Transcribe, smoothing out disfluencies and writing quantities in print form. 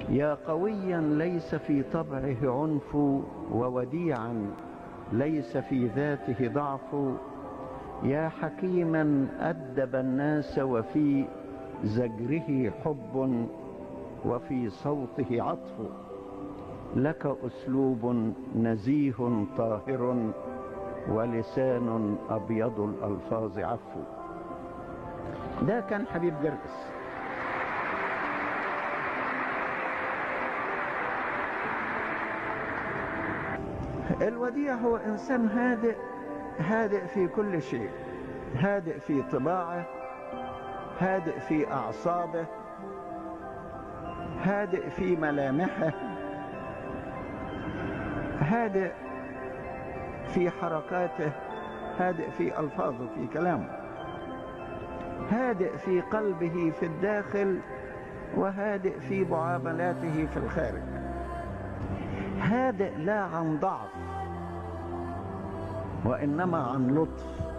يا قويا ليس في طبعه عنف، ووديعا ليس في ذاته ضعف، يا حكيما أدب الناس وفي زجره حب وفي صوته عطف، لك أسلوب نزيه طاهر ولسان أبيض الألفاظ عفو. ده كان حبيب جرجس. الوديع هو إنسان هادئ، هادئ في كل شيء، هادئ في طباعه، هادئ في أعصابه، هادئ في ملامحه، هادئ في حركاته، هادئ في ألفاظه، في كلامه، هادئ في قلبه في الداخل، وهادئ في معاملاته في الخارج. هادئ لا عن ضعف وإنما عن لطف،